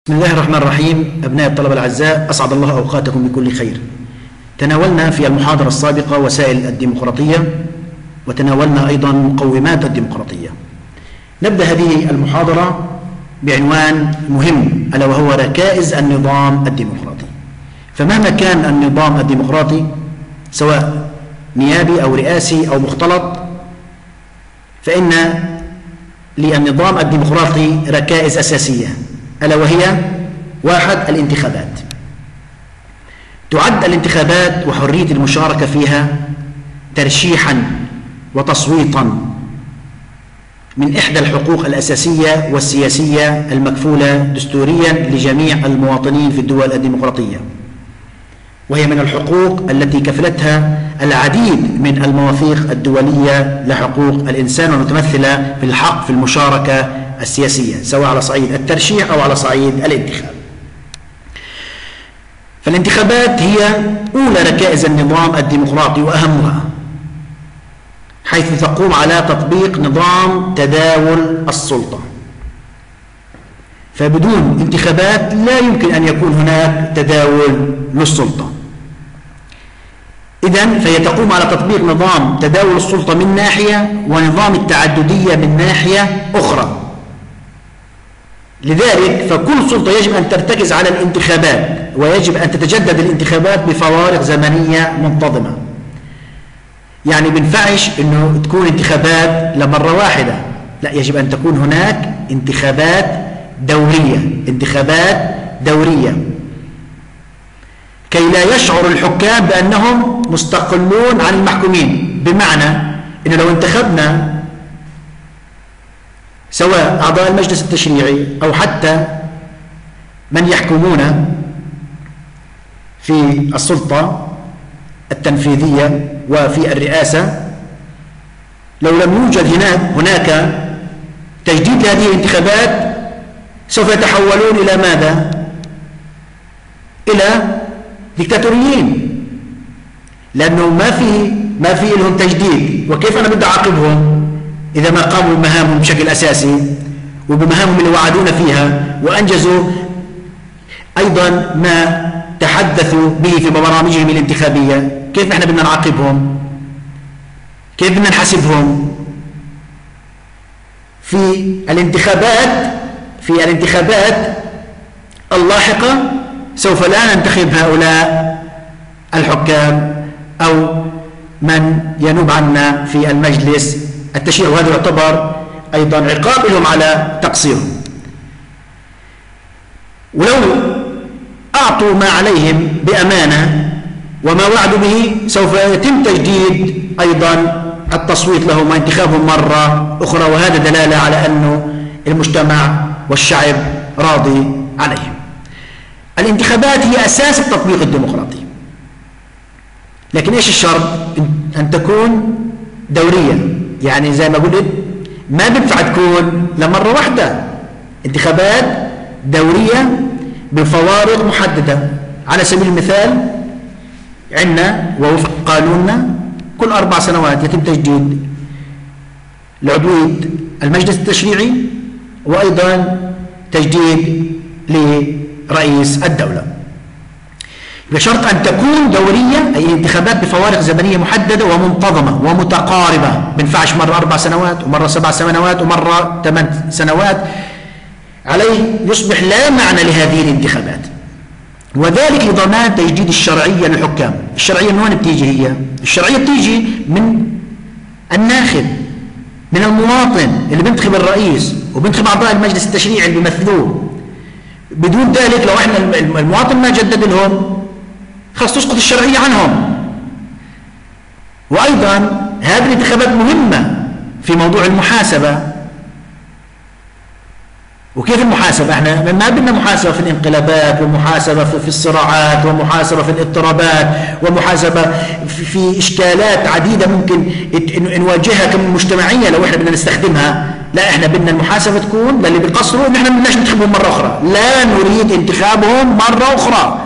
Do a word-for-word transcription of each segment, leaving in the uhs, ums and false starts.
بسم الله الرحمن الرحيم. أبناء الطلبة الأعزاء، أسعد الله أوقاتكم بكل خير. تناولنا في المحاضرة السابقة وسائل الديمقراطية، وتناولنا أيضا مقومات الديمقراطية. نبدأ هذه المحاضرة بعنوان مهم، ألا وهو ركائز النظام الديمقراطي. فمهما كان النظام الديمقراطي سواء نيابي أو رئاسي أو مختلط، فإن للنظام الديمقراطي ركائز أساسية، ألا وهي: واحد، الانتخابات. تعد الانتخابات وحرية المشاركة فيها ترشيحا وتصويتا من إحدى الحقوق الأساسية والسياسية المكفولة دستوريا لجميع المواطنين في الدول الديمقراطية، وهي من الحقوق التي كفلتها العديد من المواثيق الدولية لحقوق الإنسان، ومتمثلة في الحق في المشاركة السياسية سواء على صعيد الترشيح أو على صعيد الانتخاب. فالانتخابات هي أولى ركائز النظام الديمقراطي وأهمها، حيث تقوم على تطبيق نظام تداول السلطة. فبدون انتخابات لا يمكن أن يكون هناك تداول للسلطة. إذن فهي تقوم على تطبيق نظام تداول السلطة من ناحية، ونظام التعددية من ناحية أخرى. لذلك فكل سلطة يجب أن ترتكز على الانتخابات، ويجب أن تتجدد الانتخابات بفوارق زمنية منتظمة. يعني بنفعش أنه تكون انتخابات لمرة واحدة، لا، يجب أن تكون هناك انتخابات دورية انتخابات دورية كي لا يشعر الحكام بأنهم مستقلون عن المحكومين. بمعنى أنه لو انتخبنا سواء أعضاء المجلس التشريعي أو حتى من يحكمون في السلطة التنفيذية وفي الرئاسة، لو لم يوجد هناك هناك تجديد لهذه الانتخابات سوف يتحولون إلى ماذا؟ إلى ديكتاتوريين، لأنه ما في ما في لهم تجديد. وكيف أنا بدي أعاقبهم إذا ما قاموا بمهامهم بشكل أساسي وبمهامهم اللي وعدونا فيها وأنجزوا أيضا ما تحدثوا به في برامجهم الانتخابية؟ كيف نحن بدنا نعاقبهم؟ كيف بدنا نحاسبهم؟ في الانتخابات في الانتخابات اللاحقة سوف لا ننتخب هؤلاء الحكام أو من ينوب عنا في المجلس التشريعي، وهذا يعتبر أيضا عقاب لهم على تقصيرهم. ولو أعطوا ما عليهم بأمانة وما وعدوا به سوف يتم تجديد أيضا التصويت لهم وانتخابهم مرة أخرى، وهذا دلالة على أنه المجتمع والشعب راضي عليهم. الانتخابات هي أساس التطبيق الديمقراطي، لكن إيش الشرط؟ أن تكون دورية. يعني زي ما قلت، ما بينفع تكون لمرة واحدة، انتخابات دورية بفوارق محددة. على سبيل المثال عندنا ووفق قانوننا كل أربع سنوات يتم تجديد لعضوية المجلس التشريعي، وأيضا تجديد لرئيس الدولة. بشرط أن تكون دورية، أي انتخابات بفوارق زمنية محددة ومنتظمة ومتقاربة. ما بينفعش مرة أربع سنوات ومرة سبع سنوات ومرة ثمان سنوات. عليه يصبح لا معنى لهذه الانتخابات، وذلك لضمان تجديد الشرعية للحكام. الشرعية من وين بتيجي؟ هي الشرعية بتيجي من الناخب، من المواطن اللي بينتخب الرئيس وبينتخب أعضاء المجلس التشريعي اللي بيمثلوه. بدون ذلك لو احنا المواطن ما جدد لهم، خلاص تسقط الشرعية عنهم. وأيضا هذه الانتخابات مهمة في موضوع المحاسبة. وكيف المحاسبة؟ احنا ما بدنا محاسبة في الانقلابات، ومحاسبة في الصراعات، ومحاسبة في الاضطرابات، ومحاسبة في إشكالات عديدة ممكن نواجهها كمجتمعية لو احنا بدنا نستخدمها. لا، احنا بدنا المحاسبة تكون للي بيقصروا ان احنا ما بدناش ننتخبهم مرة أخرى، لا نريد انتخابهم مرة أخرى.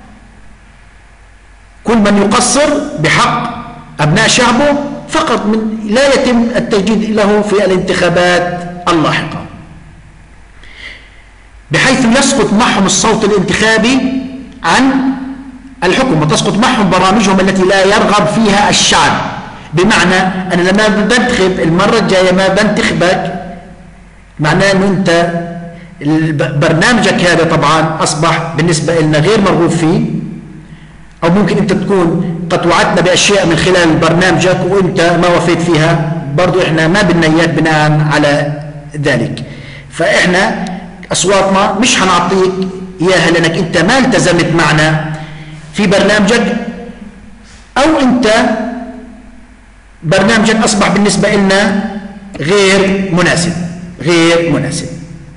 كل من يقصر بحق أبناء شعبه فقط من لا يتم التجديد له في الانتخابات اللاحقة. بحيث يسقط معهم الصوت الانتخابي عن الحكم، وتسقط معهم برامجهم التي لا يرغب فيها الشعب. بمعنى أنا لما بنتخب المرة الجاية ما بنتخبك، معناه أنه أنت برنامجك هذا طبعا أصبح بالنسبة لنا غير مرغوب فيه، أو ممكن أنت تكون قد وعدتنا بأشياء من خلال برنامجك وأنت ما وفيت فيها، برضو إحنا ما بدنا إياك بناء على ذلك. فإحنا أصواتنا مش هنعطيك إياها لأنك أنت ما التزمت معنا في برنامجك، أو أنت برنامجك أصبح بالنسبة لنا غير مناسب غير مناسب.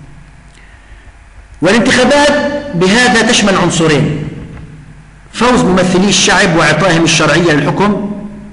والانتخابات بهذا تشمل عنصرين: فوز ممثلي الشعب وإعطائهم الشرعية للحكم،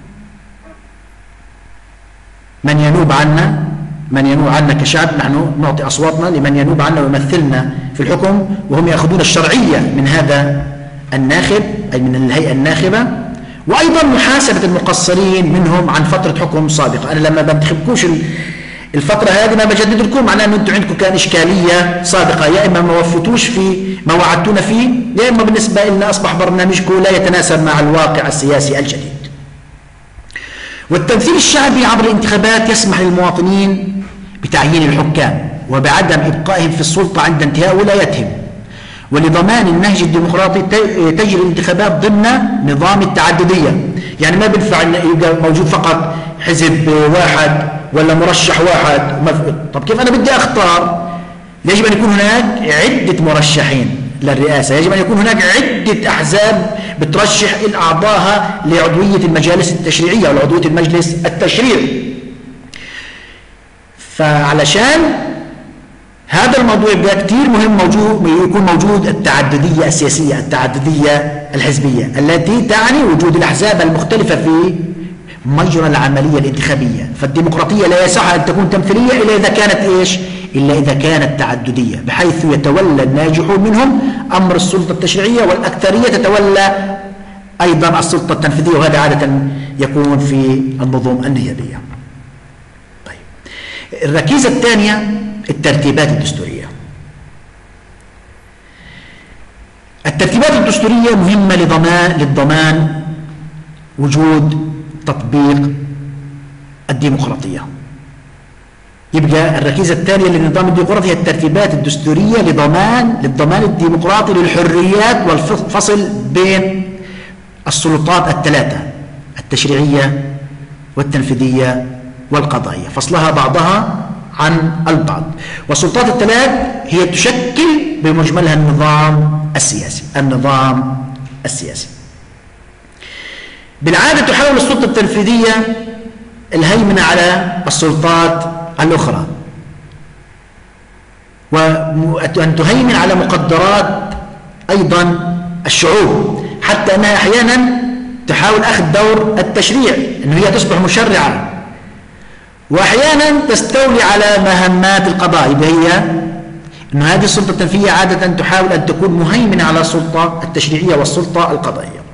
من ينوب عنا من ينوب عنا كشعب، نحن نعطي أصواتنا لمن ينوب عنا ويمثلنا في الحكم، وهم يأخذون الشرعية من هذا الناخب أي من الهيئة الناخبة. وأيضا محاسبة المقصرين منهم عن فترة حكم سابقة. أنا لما بنتخبكوش الفترة هذه ما بجدد لكم، معناه أنه أنتم عندكم كان إشكالية سابقة، يا إما ما وفيتوش في ما وعدتونا فيه، يا إما بالنسبة لنا أصبح برنامجكم لا يتناسب مع الواقع السياسي الجديد. والتمثيل الشعبي عبر الانتخابات يسمح للمواطنين بتعيين الحكام وبعدم إبقائهم في السلطة عند انتهاء ولايتهم. ولضمان النهج الديمقراطي تجري الانتخابات ضمن نظام التعددية، يعني ما بينفع يبقى موجود فقط حزب واحد ولا مرشح واحد. طب كيف أنا بدي أختار؟ يجب أن يكون هناك عدة مرشحين للرئاسة، يجب أن يكون هناك عدة أحزاب بترشح أعضائها لعضوية المجالس التشريعية أو عضوية المجلس التشريعي. فعلشان هذا الموضوع يبقى كثير مهم موجود يكون موجود التعددية السياسية، التعددية الحزبية التي تعني وجود الأحزاب المختلفة في مجرى العملية الانتخابية. فالديمقراطية لا يصح أن تكون تمثيلية إلا إذا كانت إيش؟ إلا إذا كانت تعددية، بحيث يتولى الناجحون منهم أمر السلطة التشريعية والأكثرية تتولى أيضا السلطة التنفيذية، وهذا عادة يكون في النظم النيابية. طيب، الركيزة الثانية الترتيبات الدستورية. الترتيبات الدستورية مهمة لضمان للضمان وجود تطبيق الديمقراطية. يبقى الركيزة الثانية للنظام الديمقراطي هي الترتيبات الدستورية لضمان للضمان الديمقراطي للحريات والفصل بين السلطات الثلاثة: التشريعية والتنفيذية والقضائية، فصلها بعضها عن البعض. والسلطات الثلاث هي تشكل بمجملها النظام السياسي النظام السياسي. بالعادة تحاول السلطة التنفيذية الهيمنة على السلطات الأخرى، وأن تهيمن على مقدرات أيضا الشعوب، حتى أنها أحيانا تحاول أخذ دور التشريع، أنه هي تصبح مشرعة، وأحيانا تستولي على مهمات القضاء. هي أنه هذه السلطة التنفيذية عادة تحاول أن تكون مهيمنة على السلطة التشريعية والسلطة القضائية.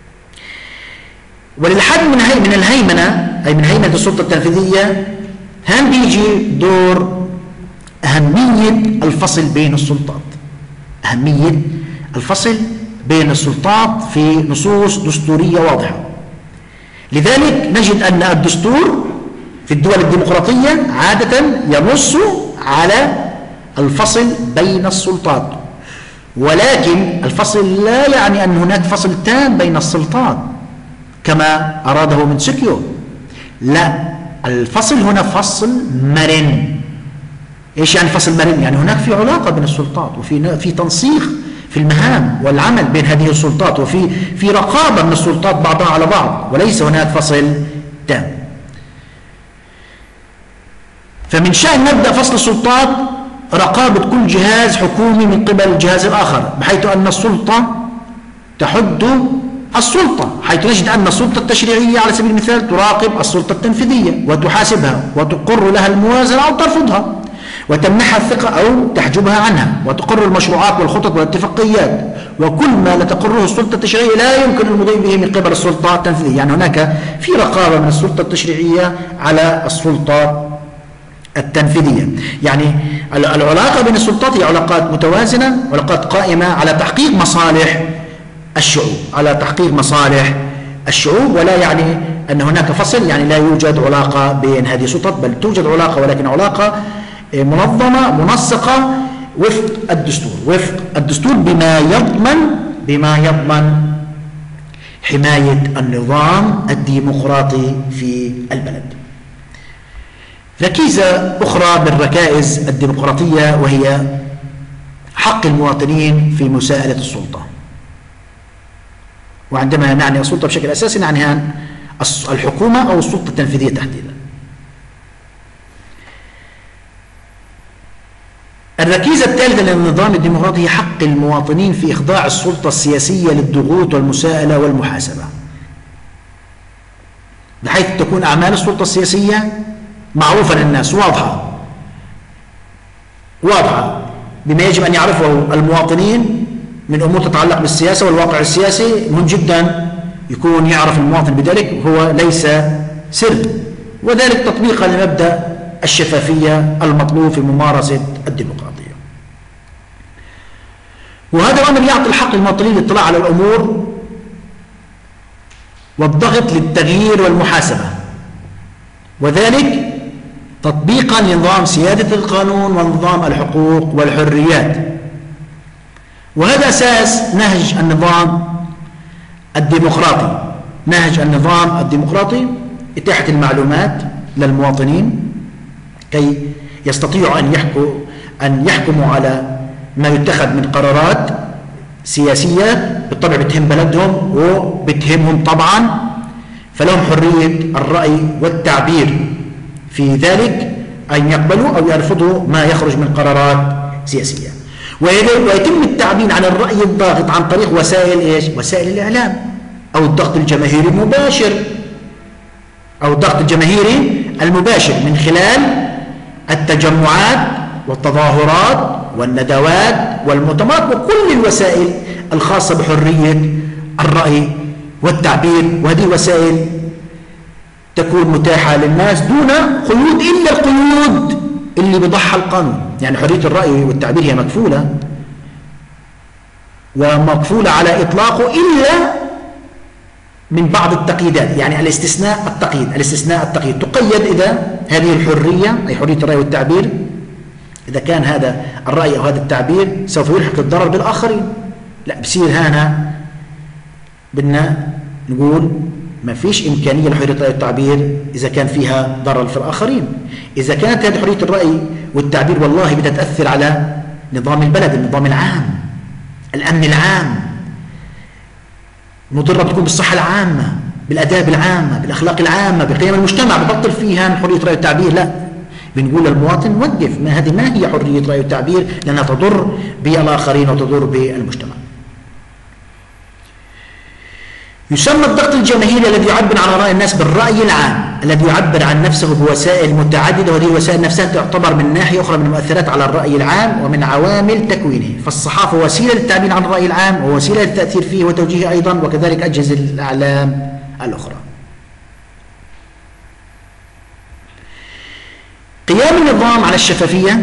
وللحد من هي من الهيمنة أي من هيمنة السلطة التنفيذية هل بيجي دور أهمية الفصل بين السلطات، أهمية الفصل بين السلطات في نصوص دستورية واضحة. لذلك نجد أن الدستور في الدول الديمقراطية عادة ينص على الفصل بين السلطات، ولكن الفصل لا يعني أن هناك فصل تام بين السلطات كما أراده مونتسكيو. لا، الفصل هنا فصل مرن. إيش يعني فصل مرن؟ يعني هناك في علاقة بين السلطات، وفي في تنسيق في المهام والعمل بين هذه السلطات، وفي في رقابة من السلطات بعضها على بعض، وليس هناك فصل تام. فمن شأن نبدأ فصل السلطات رقابة كل جهاز حكومي من قبل الجهاز الآخر، بحيث أن السلطة تحد السلطة، حيث نجد أن السلطة التشريعية على سبيل المثال تراقب السلطة التنفيذية وتحاسبها وتقر لها الموازنة أو ترفضها، وتمنحها الثقة أو تحجبها عنها، وتقر المشروعات والخطط والاتفاقيات، وكل ما لا تقره السلطة التشريعية لا يمكن المضي به من قبل السلطة التنفيذية. يعني هناك في رقابة من السلطة التشريعية على السلطة التنفيذية. يعني العلاقة بين السلطات هي علاقات متوازنة، علاقات قائمة على تحقيق مصالح الشعوب، على تحقيق مصالح الشعوب، ولا يعني أن هناك فصل، يعني لا يوجد علاقة بين هذه السلطات، بل توجد علاقة ولكن علاقة منظمة منسقة وفق الدستور، وفق الدستور بما يضمن بما يضمن حماية النظام الديمقراطي في البلد. ركيزة أخرى من ركائز الديمقراطية وهي حق المواطنين في مساءلة السلطة. وعندما نعني السلطة بشكل أساسي نعني عن الحكومة أو السلطة التنفيذية تحديدا. الركيزة الثالثة للنظام الديمقراطي هي حق المواطنين في إخضاع السلطة السياسية للضغوط والمساءلة والمحاسبة، بحيث تكون أعمال السلطة السياسية معروفة للناس، واضحة واضحة بما يجب أن يعرفه المواطنين من أمور تتعلق بالسياسة والواقع السياسي، مهم جدا يكون يعرف المواطن بذلك، هو ليس سر، وذلك تطبيقا لمبدأ الشفافية المطلوب في ممارسة الديمقراطية. وهذا الأمر يعطي الحق للمواطنين للاطلاع على الأمور والضغط للتغيير والمحاسبة، وذلك تطبيقا لنظام سيادة القانون ونظام الحقوق والحريات. وهذا أساس نهج النظام الديمقراطي. نهج النظام الديمقراطي إتاحة المعلومات للمواطنين كي يستطيعوا أن يحكوا أن يحكموا على ما يتخذ من قرارات سياسية بالطبع بتهم بلدهم وبتهمهم طبعا، فلهم حرية الرأي والتعبير في ذلك، أن يقبلوا أو يرفضوا ما يخرج من قرارات سياسية. ويتم التعبير عن الرأي الضاغط عن طريق وسائل إيش؟ وسائل الإعلام أو الضغط الجماهيري المباشر أو الضغط الجماهيري المباشر من خلال التجمعات والتظاهرات والندوات والمؤتمرات وكل الوسائل الخاصة بحرية الرأي والتعبير. وهذه الوسائل تكون متاحة للناس دون قيود إلا القيود اللي بضعها القانون. يعني حرية الرأي والتعبير هي مكفولة ومكفولة على إطلاقه إلا من بعض التقييدات، يعني الاستثناء التقييد الاستثناء التقييد تقيد إذا هذه الحرية أي حرية الرأي والتعبير إذا كان هذا الرأي أو هذا التعبير سوف يلحق الضرر بالآخرين. لا، بصير هنا بدنا نقول ما فيش إمكانية لحرية الرأي والتعبير إذا كان فيها ضرر في الآخرين. إذا كانت هذه حرية الرأي والتعبير والله بدها تأثر على نظام البلد، النظام العام، الأمن العام، مضرة بتكون بالصحة العامة، بالآداب العامة، بالأخلاق العامة، بقيم المجتمع، ببطل فيها حرية الرأي والتعبير. لا، بنقول للمواطن وقف، ما هذه ما هي حرية رأي والتعبير لأنها تضر بالآخرين وتضر بالمجتمع. يسمى الضغط الجماهيري الذي يعبر عن رأي الناس بالرأي العام الذي يعبر عن نفسه بوسائل متعددة، وهذه الوسائل نفسها تعتبر من ناحية أخرى من المؤثرات على الرأي العام ومن عوامل تكوينه. فالصحافة وسيلة للتعبير عن الرأي العام ووسيلة للتأثير فيه وتوجيهه أيضا، وكذلك أجهزة الإعلام الأخرى. قيام النظام على الشفافية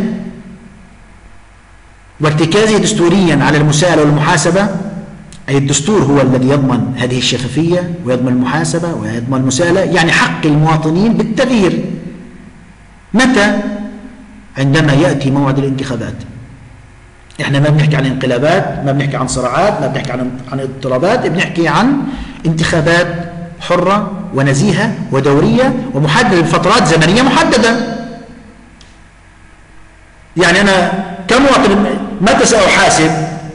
وارتكازه دستوريا على المساءلة والمحاسبة، أي الدستور هو الذي يضمن هذه الشفافية ويضمن المحاسبة ويضمن المساءلة، يعني حق المواطنين بالتغيير. متى؟ عندما يأتي موعد الانتخابات. احنا ما بنحكي عن انقلابات، ما بنحكي عن صراعات، ما بنحكي عن عن اضطرابات، بنحكي عن انتخابات حرة ونزيهة ودورية ومحددة بفترات زمنية محددة. يعني أنا كمواطن متى سأحاسب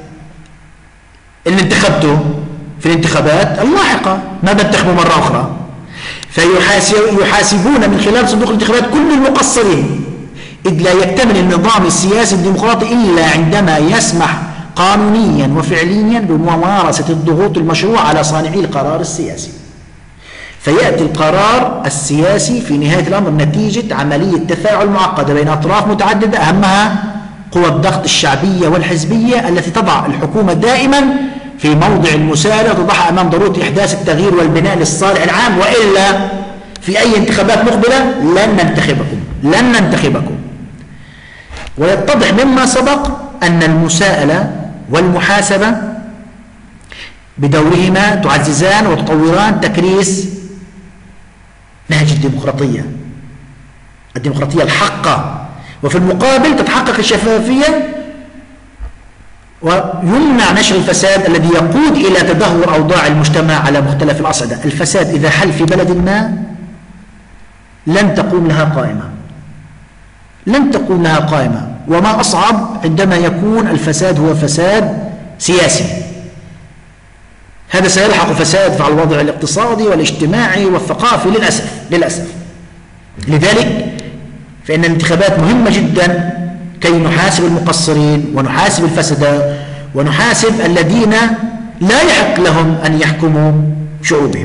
اللي انتخبته في الانتخابات اللاحقة، ما بنتخبه مرة أخرى، فيحاسبون من خلال صندوق الانتخابات كل المقصرين، إذ لا يكتمل النظام السياسي الديمقراطي إلا عندما يسمح قانونيا وفعليا بممارسة الضغوط المشروعة على صانعي القرار السياسي. فيأتي القرار السياسي في نهاية الأمر نتيجة عملية تفاعل معقدة بين أطراف متعددة، أهمها قوى الضغط الشعبية والحزبية التي تضع الحكومة دائما في موضع المساءلة وتضعها أمام ضرورة إحداث التغيير والبناء للصالح العام، وإلا في أي انتخابات مقبلة لن ننتخبكم. لن ننتخبكم. ويتضح مما سبق أن المساءلة والمحاسبة بدورهما تعززان وتطوران تكريس نهج الديمقراطية الديمقراطية الحقة، وفي المقابل تتحقق الشفافية ويمنع نشر الفساد الذي يقود إلى تدهور أوضاع المجتمع على مختلف الأصعدة. الفساد إذا حل في بلد ما لن تقوم لها قائمة، لن تقوم لها قائمة. وما أصعب عندما يكون الفساد هو فساد سياسي، هذا سيلحق فساد على الوضع الاقتصادي والاجتماعي والثقافي للأسف للأسف. لذلك فإن الانتخابات مهمة جدا كي نحاسب المقصرين ونحاسب الفسدة ونحاسب الذين لا يحق لهم أن يحكموا شعوبهم.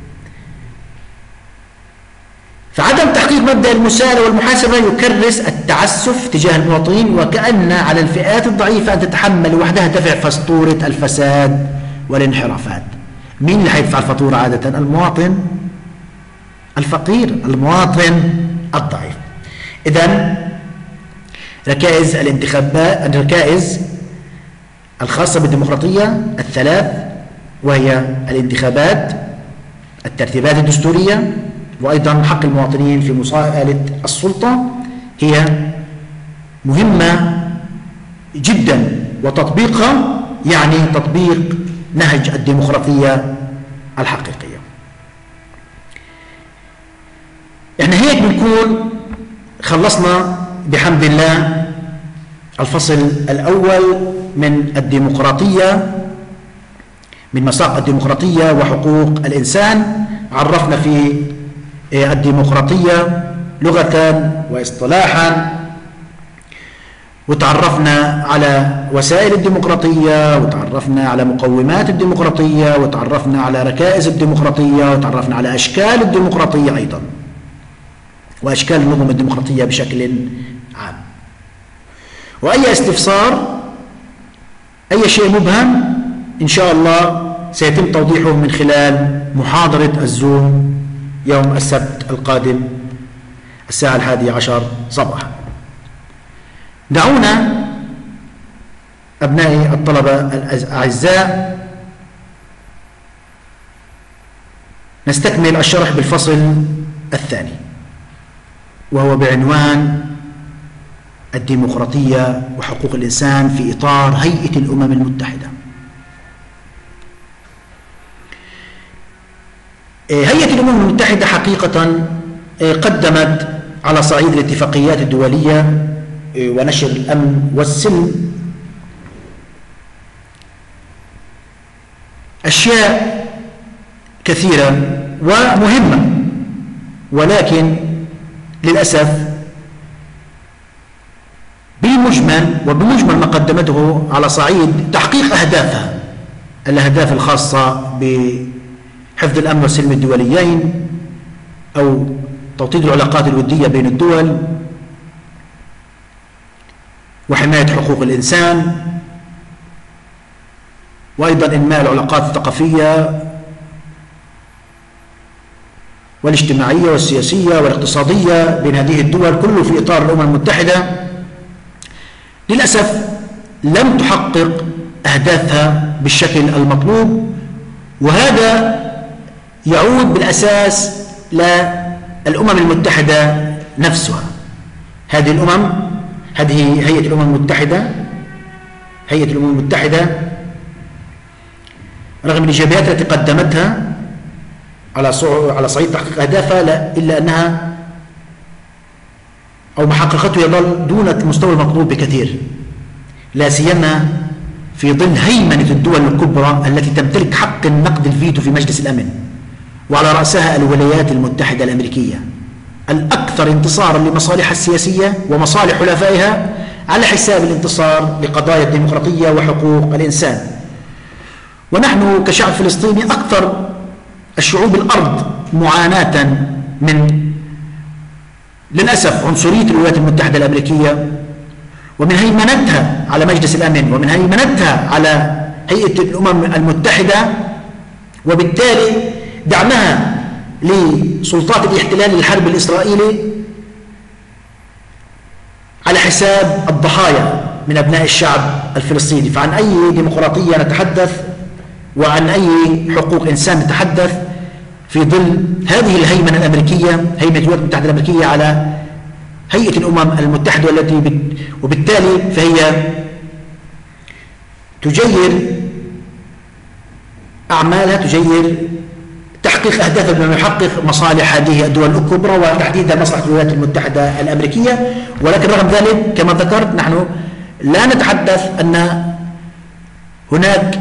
فعدم تحقيق مبدأ المساءلة والمحاسبة يكرس التعسف تجاه المواطنين، وكأن على الفئات الضعيفة أن تتحمل وحدها دفع فاتورة الفساد والانحرافات. مين اللي حيدفع الفاتورة عادة؟ المواطن الفقير، المواطن الضعيف. إذن ركائز الانتخابات الركائز الخاصة بالديمقراطية الثلاث، وهي الانتخابات، الترتيبات الدستورية، وأيضا حق المواطنين في مساءلة السلطة، هي مهمة جدا، وتطبيقها يعني تطبيق نهج الديمقراطية الحقيقية. احنا هيك بنكون خلصنا بحمد الله الفصل الأول من الديمقراطية، من مساق الديمقراطية وحقوق الإنسان. عرفنا في الديمقراطية لغة واصطلاحا، وتعرفنا على وسائل الديمقراطية، وتعرفنا على مقومات الديمقراطية، وتعرفنا على ركائز الديمقراطية، وتعرفنا على أشكال الديمقراطية أيضا، وأشكال النظم الديمقراطية بشكل عام. وأي استفسار، أي شيء مبهم، إن شاء الله سيتم توضيحه من خلال محاضرة الزوم يوم السبت القادم الساعة الحادية عشر صباحا. دعونا أبنائي الطلبة الأعزاء نستكمل الشرح بالفصل الثاني، وهو بعنوان الديمقراطية وحقوق الإنسان في إطار هيئة الأمم المتحدة. هيئة الأمم المتحدة حقيقة قدمت على صعيد الاتفاقيات الدولية ونشر الأمن والسلم أشياء كثيرة ومهمة، ولكن للأسف بالمجمل وبمجمل ما قدمته على صعيد تحقيق أهدافها، الأهداف الخاصة بحفظ الأمن والسلم الدوليين أو توطيد العلاقات الودية بين الدول وحماية حقوق الإنسان، وأيضا إنماء العلاقات الثقافية والاجتماعية والسياسية والاقتصادية بين هذه الدول، كله في إطار الأمم المتحدة. للأسف لم تحقق أهدافها بالشكل المطلوب، وهذا يعود بالأساس للأمم المتحدة نفسها. هذه الأمم هذه هيئة الأمم المتحدة هيئة الأمم المتحدة رغم الإيجابيات التي قدمتها على على صعيد تحقيق أهدافها، إلا أنها أو ما حققته يظل دون المستوى المطلوب بكثير، لا سيما في ظل هيمنة الدول الكبرى التي تمتلك حق النقد الفيتو في مجلس الأمن، وعلى رأسها الولايات المتحدة الأمريكية الأكثر انتصارا لمصالحها السياسية ومصالح حلفائها على حساب الانتصار لقضايا الديمقراطية وحقوق الإنسان. ونحن كشعب فلسطيني أكثر الشعوب الأرض معاناة من للأسف عنصرية الولايات المتحدة الأمريكية، ومن هيمنتها على مجلس الأمن، ومن هيمنتها على هيئة الأمم المتحدة، وبالتالي دعمها لسلطات الاحتلال للحرب الإسرائيلي على حساب الضحايا من أبناء الشعب الفلسطيني. فعن أي ديمقراطية نتحدث وعن أي حقوق إنسان نتحدث في ظل هذه الهيمنة الأمريكية، هيمنة الولايات المتحدة الأمريكية على هيئة الأمم المتحدة، والتي وبالتالي فهي تجير أعمالها، تجير تحقيق أهدافها بما يحقق مصالح هذه الدول الكبرى وتحديدا مصلحة الولايات المتحدة الأمريكية. ولكن رغم ذلك كما ذكرت نحن لا نتحدث أن هناك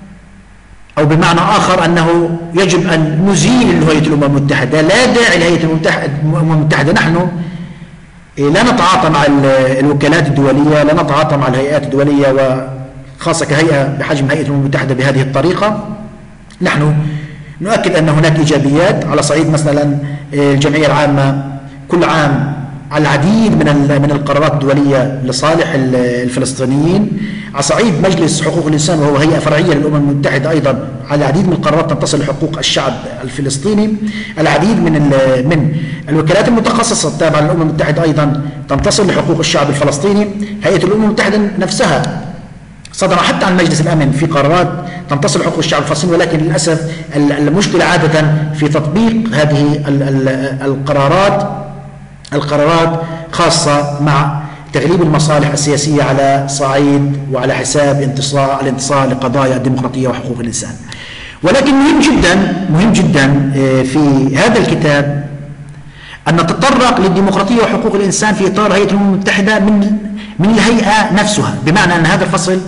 أو بمعنى آخر أنه يجب أن نزيل هيئة الأمم المتحدة، لا داعي لهيئة الأمم المتحدة. نحن لا نتعاطى مع الوكالات الدولية، لا نتعاطى مع الهيئات الدولية وخاصة كهيئة بحجم هيئة الأمم المتحدة بهذه الطريقة. نحن نؤكد أن هناك إيجابيات على صعيد مثلا الجمعية العامة كل عام على العديد من من القرارات الدولية لصالح الفلسطينيين. على صعيد مجلس حقوق الإنسان وهو هيئة فرعية للأمم المتحدة أيضا على العديد من القرارات تتصل لحقوق الشعب الفلسطيني. العديد من من الوكالات المتخصصة التابعة للأمم المتحدة أيضا تنتصر لحقوق الشعب الفلسطيني. هيئة الأمم المتحدة نفسها صدر حتى عن مجلس الأمن في قرارات تنتصر لحقوق الشعب الفلسطيني، ولكن للأسف المشكلة عادة في تطبيق هذه القرارات القرارات خاصة مع تغليب المصالح السياسية على صعيد وعلى حساب انتصار الانتصار لقضايا الديمقراطية وحقوق الإنسان. ولكن مهم جدا مهم جدا في هذا الكتاب أن نتطرق للديمقراطية وحقوق الإنسان في إطار هيئة الأمم المتحدة من من الهيئة نفسها، بمعنى أن هذا الفصل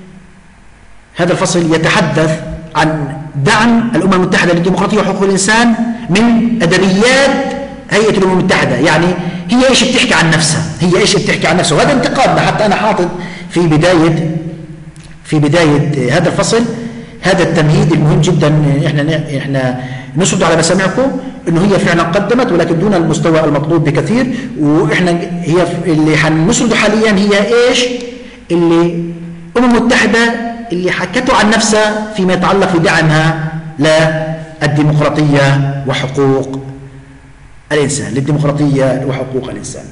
هذا الفصل يتحدث عن دعم الأمم المتحدة للديمقراطية وحقوق الإنسان من أدبيات هيئة الأمم المتحدة. يعني هي إيش بتحكي عن نفسها، هي إيش بتحكي عن نفسها، وهذا انتقادنا. حتى أنا حاطط في بداية في بداية هذا الفصل هذا التمهيد المهم جدا. إحنا إحنا نسرد على مسامعكم إنه هي فعلا قدمت ولكن دون المستوى المطلوب بكثير. وإحنا هي اللي حنسرده حاليا هي إيش اللي الأمم المتحدة اللي حكته عن نفسها فيما يتعلق بدعمها للديمقراطية وحقوق الإنسان للديمقراطية وحقوق الإنسان.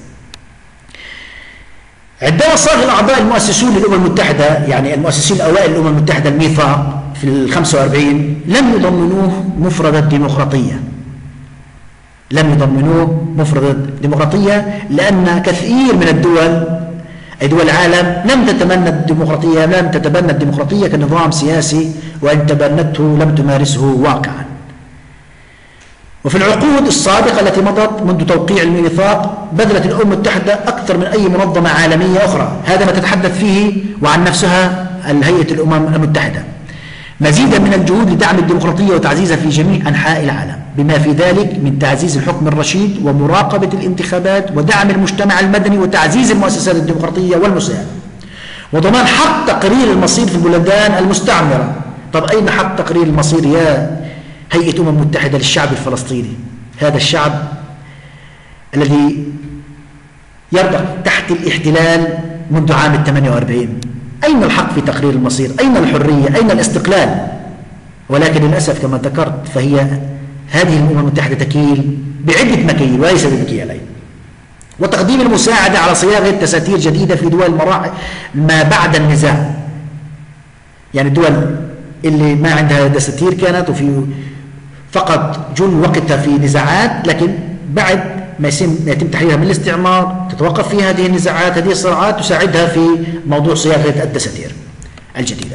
عندما صاغ الأعضاء المؤسسون للأمم المتحدة، يعني المؤسسين الأوائل للأمم المتحدة، الميثاق في الخمسة وأربعين لم يضمنوه مفردة الديمقراطية لم يضمنوه مفردة الديمقراطية لأن كثير من الدول أي دول العالم لم تتبنى الديمقراطية لم تتبنى الديمقراطية كنظام سياسي، وإن تبنته لم تمارسه واقعا. وفي العقود السابقة التي مضت منذ توقيع الميثاق بذلت الأمم المتحدة أكثر من أي منظمة عالمية أخرى، هذا ما تتحدث فيه وعن نفسها الهيئة الأمم المتحدة، مزيدا من الجهود لدعم الديمقراطية وتعزيزها في جميع أنحاء العالم، بما في ذلك من تعزيز الحكم الرشيد ومراقبة الانتخابات ودعم المجتمع المدني وتعزيز المؤسسات الديمقراطية والمساهمة وضمان حق تقرير المصير في البلدان المستعمرة. طب أين حق تقرير المصير يا هيئة أمم متحدة للشعب الفلسطيني؟ هذا الشعب الذي يرضع تحت الاحتلال منذ عام الثمانية وأربعين، أين الحق في تقرير المصير؟ أين الحرية؟ أين الاستقلال؟ ولكن للأسف كما ذكرت فهي هذه الأمم المتحدة تكيل بعدة مكاييل وليس بمكيالين، وتقديم المساعدة على صياغة دساتير جديدة في دول المراحل ما بعد النزاع. يعني الدول اللي ما عندها دساتير كانت وفي فقط جل وقتها في نزاعات، لكن بعد ما يتم تحريرها من الاستعمار تتوقف في هذه النزاعات هذه الصراعات تساعدها في موضوع صياغة الدساتير الجديدة.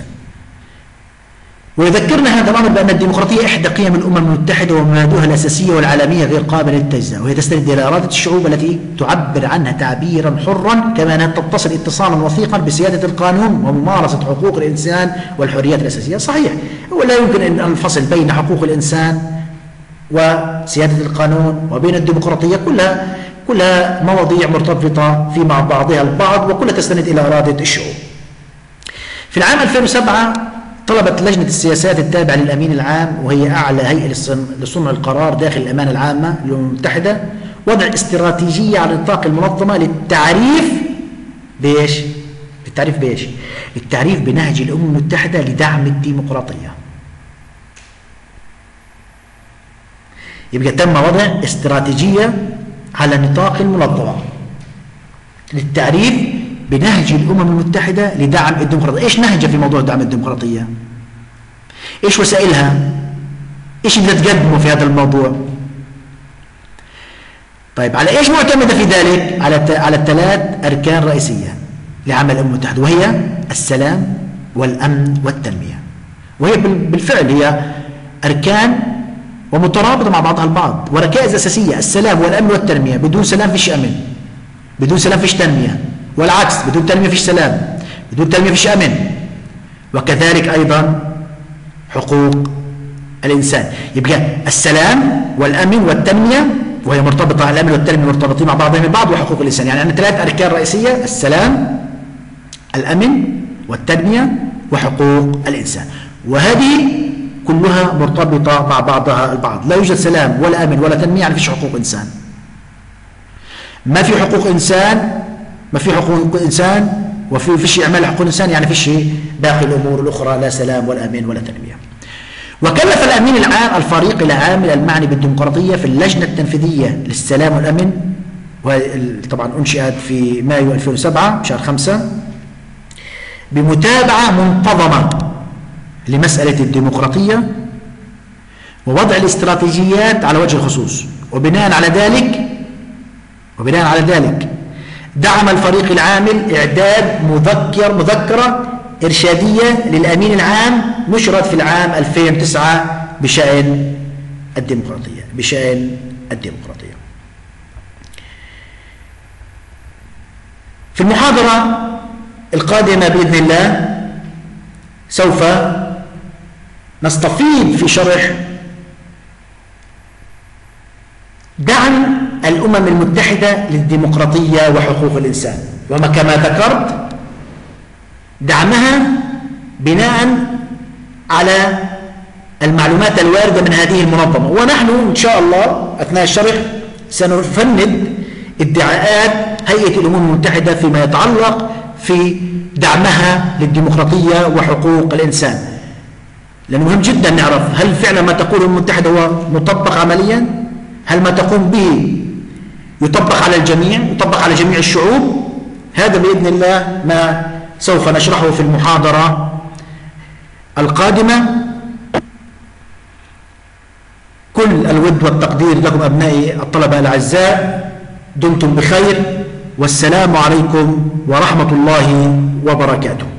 ويذكرنا هذا الأمر بأن الديمقراطية إحدى قيم الأمم المتحدة ومبادئها الأساسية والعالمية غير قابلة للتجزئة، وهي تستند إلى إرادة الشعوب التي تعبر عنها تعبيرا حرا، كما أنها تتصل اتصالا وثيقا بسيادة القانون وممارسة حقوق الإنسان والحريات الأساسية. صحيح، ولا يمكن أن الفصل بين حقوق الإنسان وسيادة القانون وبين الديمقراطية، كلها كلها مواضيع مرتبطة في مع بعضها البعض وكلها تستند إلى إرادة الشعوب. في العام ألفين وسبعة طلبت لجنة السياسات التابعة للأمين العام وهي أعلى هيئة لصنع القرار داخل الأمانة العامة للأمم المتحدة وضع استراتيجية على نطاق المنظمة للتعريف بإيش؟ للتعريف بإيش؟ للتعريف بنهج الأمم المتحدة لدعم الديمقراطية. يبقى تم وضع استراتيجية على نطاق المنظمة للتعريف بنهج الأمم المتحدة لدعم الديمقراطية. إيش نهجها في موضوع دعم الديمقراطية؟ إيش وسائلها؟ إيش اللي تقدمه في هذا الموضوع؟ طيب على إيش معتمدة في ذلك؟ على على الثلاث أركان رئيسية لعمل الأمم المتحدة، وهي السلام والأمن والتنمية. وهي بالفعل هي أركان ومترابطة مع بعضها البعض وركائز أساسية. السلام والأمن والتنمية، بدون سلام فيش أمن، بدون سلام فيش تنمية، والعكس، بدون تنمية فيش سلام، بدون تنمية فيش أمن. وكذلك أيضا حقوق الإنسان. يبقى السلام والأمن والتنمية، وهي مرتبطة، الأمن والتنمية مرتبطين مع بعضهم البعض، وحقوق الإنسان. يعني عندنا ثلاث أركان رئيسية: السلام، الأمن والتنمية، وحقوق الإنسان. وهذه كلها مرتبطة مع بعضها البعض. لا يوجد سلام ولا أمن ولا تنمية يعني فيش حقوق إنسان. ما في حقوق إنسان، ما في حقوق إنسان وفي فيش إعمال حقوق الإنسان يعني فيش باقي الأمور الأخرى، لا سلام ولا أمن ولا تنمية. وكلف الأمين العام الفريق العامل المعني بالديمقراطية في اللجنة التنفيذية للسلام والأمن، وطبعا أنشئت في مايو ألفين وسبعة شهر خمسة، بمتابعة منتظمة لمسألة الديمقراطية ووضع الاستراتيجيات على وجه الخصوص. وبناء على ذلك وبناء على ذلك دعم الفريق العامل إعداد مذكر مذكرة إرشادية للأمين العام نشرت في العام ألفين وتسعة بشأن الديمقراطية بشأن الديمقراطية. في المحاضرة القادمة بإذن الله سوف نستفيض في شرح دعم الأمم المتحدة للديمقراطية وحقوق الإنسان، وما كما ذكرت دعمها بناء على المعلومات الواردة من هذه المنظمة. ونحن إن شاء الله أثناء الشرح سنفند ادعاءات هيئة الأمم المتحدة فيما يتعلق في دعمها للديمقراطية وحقوق الإنسان، لأنه مهم جدا نعرف هل فعلا ما تقوله الأمم المتحدة هو مطبق عمليا؟ هل ما تقوم به يطبق على الجميع، يطبق على جميع الشعوب؟ هذا بإذن الله ما سوف نشرحه في المحاضرة القادمة. كل الود والتقدير لكم أبنائي الطلبة الأعزاء، دمتم بخير، والسلام عليكم ورحمة الله وبركاته.